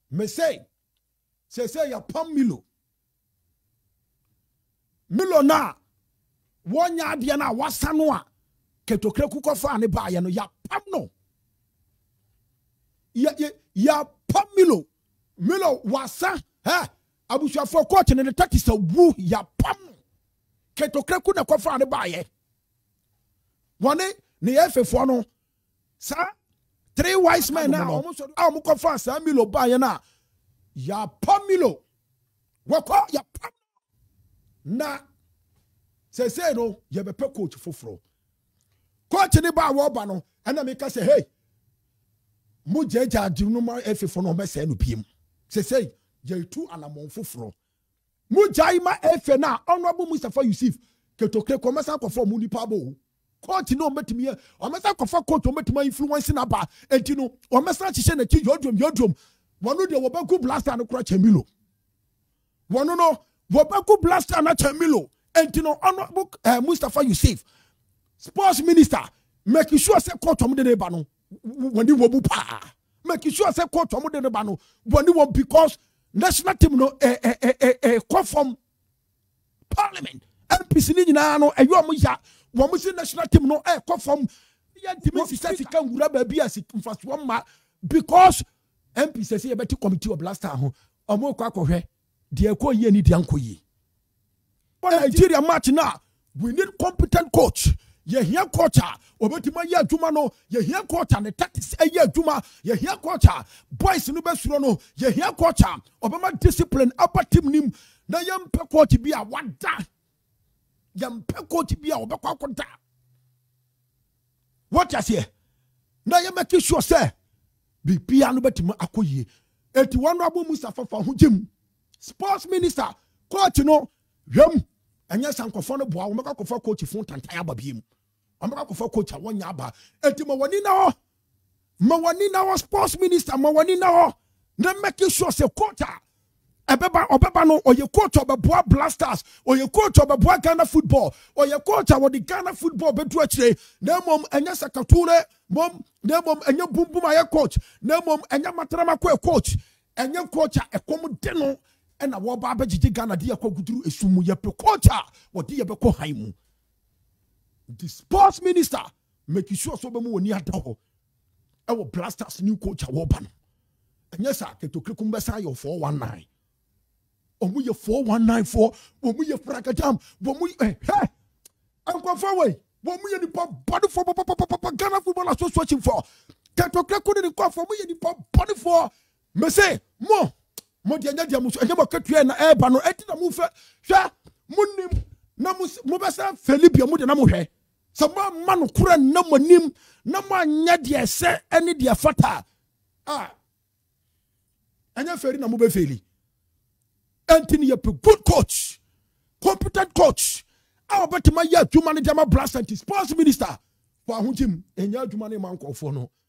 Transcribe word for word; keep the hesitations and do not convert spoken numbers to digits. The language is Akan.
me say say say ya pam Milo Milo na wonya ade na wasa no a ketokre kuko fa ne ba ye no ya pam no ya ya, ya pam Milo Milo wasa ha abusuafo coach ne tati sa wu ya pam ketokre ku ne ko fa ne ba ye wone ne yefefo no sa three wise men na almost ah mo ko fa sa Milo ba ye na ya pam Milo wako ya pam na say say no ye be pe coach foforo coach ni ba wo ba no na me ka say hey mo jeja di no ma efefo no be say no piem say say ye tu anamon foforo mo jai ma efe na honorable Mustafa Yusuf ketokre komesa ko form ni pa bo coach no metimi o mesa ko fa coach o metimi influence na ba enti no o mesa chihye na chi yodum yodum wono de wo ba ku blaster no kra chamilo wono no wo ba ku blaster na chamilo enti no honorable uh, Mustafa Yusuf sports minister make sure say coach omo de ne ba no woni wo bu pa make sure say coach omo de ne ba no woni wo because national team no eh eh eh eh come from parliament M P C ni nyina no eyo omo ya wo mo si national team no eh come from ya team si say sika ngura ba bia si mfaso ma because M P C say e beti committee of blaster ho omo kwa akohwe de ko ye ni de anko yi Nigeria match now we need competent coach ye here coach obetima ye adwuma no ye here coach and tactics e ye adwuma ye here coach boys no be suro no ye here coach obema discipline upper team nim na ye mpe coach bi a wada ye mpe coach bi a obekwa akoda what you say na ye make sure say bi bia no betima akoyie eti honorable Mustafa fa ho gem sports minister coach no hwem anya sankofo no boa wo meka kofa coach fun tantan aba biem amaka kofa coach a wonya aba enti ma wani na ho ma wani na ho sports minister ma wani na ho na make sure say coach ebeba obeba no oye coach obeboa blasters oye coach obeboa Ghana football oye coach a wodi Ghana football betu akire na mom anya sakature mom na mom anya bumbum aye coach na mom anya matrama ko coach anya coach a ekom de no and a waba bejiji Ghana dia kwa guduru esumu ye pe kocha wodi ye be ko haimu the sports minister make sure so be mu woni adaho e wo blasters new coach a woba no anya sa ketokre kumbesa yo four one nine omu ye four one nine four omu ye frakajam omu eh hey anko forward omu ye ni pa body for Ghana football association for ketokre ku ni ko for omu ye ni pa body for me say mo mo dia nya dia muso enyama katue na eba no eti na mu fe hwa munim na mu besa Felibia mu de na mu hwe so ma ma no kura na manim na ma nya dia se eni dia fata ah anya feri na mu be feli enti ni ye pe good coach competent coach a obetima ya adwuma ne dia ma blast and sports minister for ahunjim enya adwuma ne man kofo no